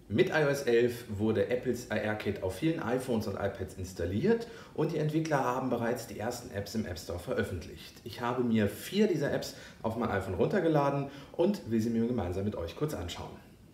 Mit iOS 11 wurde Apples AR-Kit auf vielen iPhones und iPads installiert und die Entwickler haben bereits die ersten Apps im App Store veröffentlicht. Ich habe mir 4 dieser Apps auf mein iPhone runtergeladen und will sie mir gemeinsam mit euch kurz anschauen.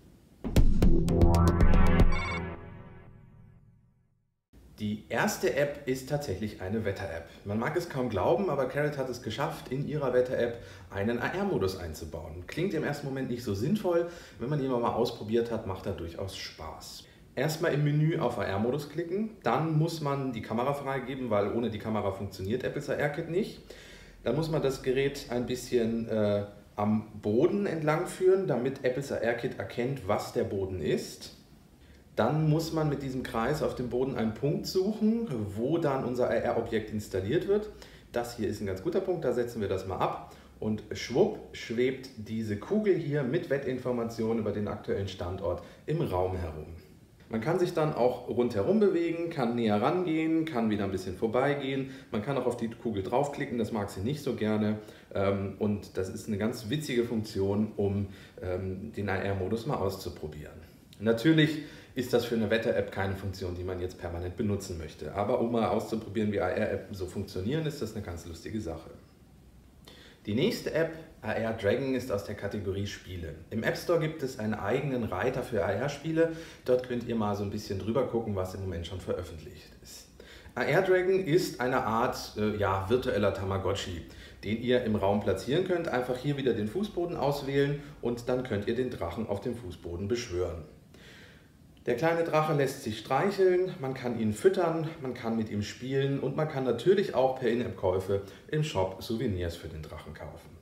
Die erste App ist tatsächlich eine Wetter-App. Man mag es kaum glauben, aber Carrot hat es geschafft, in ihrer Wetter-App einen AR-Modus einzubauen. Klingt im ersten Moment nicht so sinnvoll, wenn man ihn mal ausprobiert hat, macht er durchaus Spaß. Erstmal im Menü auf AR-Modus klicken, dann muss man die Kamera freigeben, weil ohne die Kamera funktioniert Apples AR-Kit nicht. Dann muss man das Gerät ein bisschen am Boden entlang führen, damit Apples AR-Kit erkennt, was der Boden ist. Dann muss man mit diesem Kreis auf dem Boden einen Punkt suchen, wo dann unser AR-Objekt installiert wird. Das hier ist ein ganz guter Punkt, da setzen wir das mal ab und schwupp schwebt diese Kugel hier mit Wettinformationen über den aktuellen Standort im Raum herum. Man kann sich dann auch rundherum bewegen, kann näher rangehen, kann wieder ein bisschen vorbeigehen. Man kann auch auf die Kugel draufklicken, das mag sie nicht so gerne. Und das ist eine ganz witzige Funktion, um den AR-Modus mal auszuprobieren. Natürlich ist das für eine Wetter-App keine Funktion, die man jetzt permanent benutzen möchte. Aber um mal auszuprobieren, wie AR-App so funktionieren, ist das eine ganz lustige Sache. Die nächste App, AR Dragon, ist aus der Kategorie Spiele. Im App Store gibt es einen eigenen Reiter für AR-Spiele. Dort könnt ihr mal so ein bisschen drüber gucken, was im Moment schon veröffentlicht ist. AR Dragon ist eine Art virtueller Tamagotchi, den ihr im Raum platzieren könnt. Einfach hier wieder den Fußboden auswählen und dann könnt ihr den Drachen auf dem Fußboden beschwören. Der kleine Drache lässt sich streicheln, man kann ihn füttern, man kann mit ihm spielen und man kann natürlich auch per In-App-Käufe im Shop Souvenirs für den Drachen kaufen.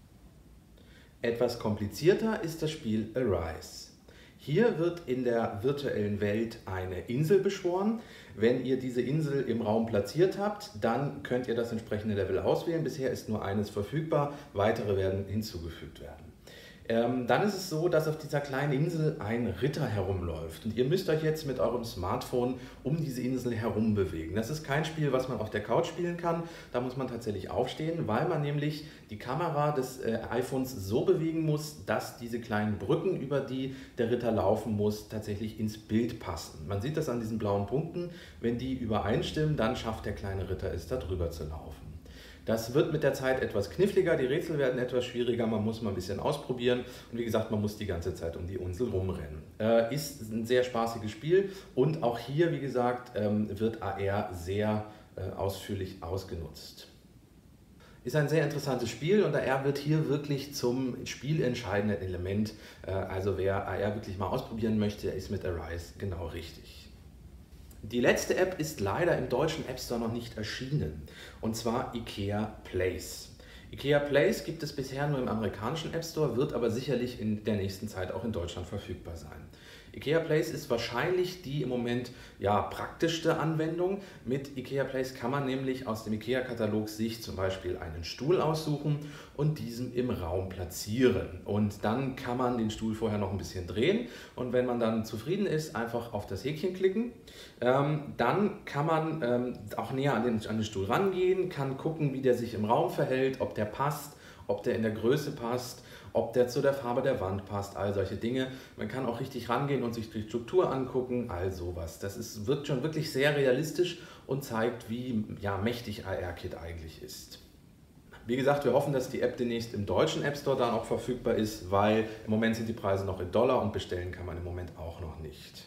Etwas komplizierter ist das Spiel Arise. Hier wird in der virtuellen Welt eine Insel beschworen. Wenn ihr diese Insel im Raum platziert habt, dann könnt ihr das entsprechende Level auswählen. Bisher ist nur eines verfügbar, weitere werden hinzugefügt werden. Dann ist es so, dass auf dieser kleinen Insel ein Ritter herumläuft und ihr müsst euch jetzt mit eurem Smartphone um diese Insel herum bewegen. Das ist kein Spiel, was man auf der Couch spielen kann, da muss man tatsächlich aufstehen, weil man nämlich die Kamera des iPhones so bewegen muss, dass diese kleinen Brücken, über die der Ritter laufen muss, tatsächlich ins Bild passen. Man sieht das an diesen blauen Punkten, wenn die übereinstimmen, dann schafft der kleine Ritter es, da drüber zu laufen. Das wird mit der Zeit etwas kniffliger, die Rätsel werden etwas schwieriger, man muss mal ein bisschen ausprobieren und wie gesagt, man muss die ganze Zeit um die Insel rumrennen. Ist ein sehr spaßiges Spiel und auch hier, wie gesagt, wird AR sehr ausführlich ausgenutzt. Ist ein sehr interessantes Spiel und AR wird hier wirklich zum spielentscheidenden Element. Also wer AR wirklich mal ausprobieren möchte, ist mit Arise genau richtig. Die letzte App ist leider im deutschen App Store noch nicht erschienen, und zwar IKEA Place. IKEA Place gibt es bisher nur im amerikanischen App Store, wird aber sicherlich in der nächsten Zeit auch in Deutschland verfügbar sein. IKEA Place ist wahrscheinlich die im Moment praktischste Anwendung. Mit IKEA Place kann man nämlich aus dem IKEA-Katalog sich zum Beispiel einen Stuhl aussuchen und diesen im Raum platzieren. Und dann kann man den Stuhl vorher noch ein bisschen drehen und wenn man dann zufrieden ist, einfach auf das Häkchen klicken. Dann kann man auch näher an den Stuhl rangehen, kann gucken, wie der sich im Raum verhält, ob der passt, ob der in der Größe passt, ob der zu der Farbe der Wand passt, all solche Dinge. Man kann auch richtig rangehen und sich die Struktur angucken, all sowas. Das wirkt schon wirklich sehr realistisch und zeigt, wie mächtig AR-Kit eigentlich ist. Wie gesagt, wir hoffen, dass die App demnächst im deutschen App Store dann auch verfügbar ist, weil im Moment sind die Preise noch in Dollar und bestellen kann man im Moment auch noch nicht.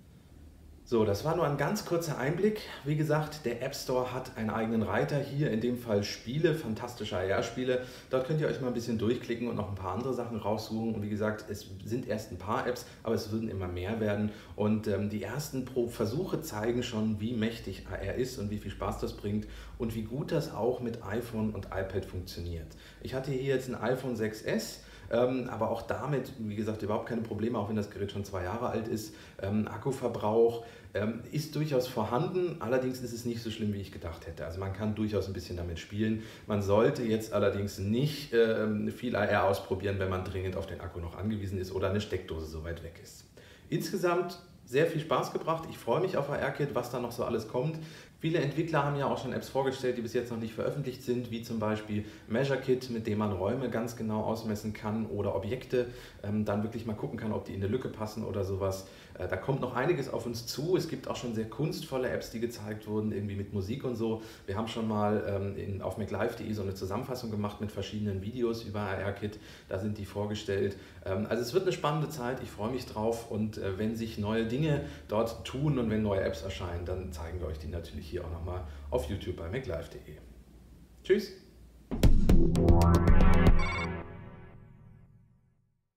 So, das war nur ein ganz kurzer Einblick. Wie gesagt, der App Store hat einen eigenen Reiter, hier in dem Fall Spiele, fantastische AR-Spiele. Dort könnt ihr euch mal ein bisschen durchklicken und noch ein paar andere Sachen raussuchen. Und wie gesagt, es sind erst ein paar Apps, aber es würden immer mehr werden. Und die ersten Versuche zeigen schon, wie mächtig AR ist und wie viel Spaß das bringt und wie gut das auch mit iPhone und iPad funktioniert. Ich hatte hier jetzt ein iPhone 6S. Aber auch damit, wie gesagt, überhaupt keine Probleme, auch wenn das Gerät schon 2 Jahre alt ist. Akkuverbrauch ist durchaus vorhanden, allerdings ist es nicht so schlimm, wie ich gedacht hätte. Also man kann durchaus ein bisschen damit spielen. Man sollte jetzt allerdings nicht viel AR ausprobieren, wenn man dringend auf den Akku noch angewiesen ist oder eine Steckdose so weit weg ist. Insgesamt sehr viel Spaß gebracht. Ich freue mich auf AR-Kit, was da noch so alles kommt. Viele Entwickler haben ja auch schon Apps vorgestellt, die bis jetzt noch nicht veröffentlicht sind, wie zum Beispiel MeasureKit, mit dem man Räume ganz genau ausmessen kann oder Objekte, dann wirklich mal gucken kann, ob die in eine Lücke passen oder sowas. Da kommt noch einiges auf uns zu. Es gibt auch schon sehr kunstvolle Apps, die gezeigt wurden, irgendwie mit Musik und so. Wir haben schon mal auf maclive.de so eine Zusammenfassung gemacht mit verschiedenen Videos über ARKit. Da sind die vorgestellt. Also es wird eine spannende Zeit, ich freue mich drauf, und wenn sich neue Dinge dort tun und wenn neue Apps erscheinen, dann zeigen wir euch die natürlich hier auch nochmal auf YouTube bei maclive.de. Tschüss!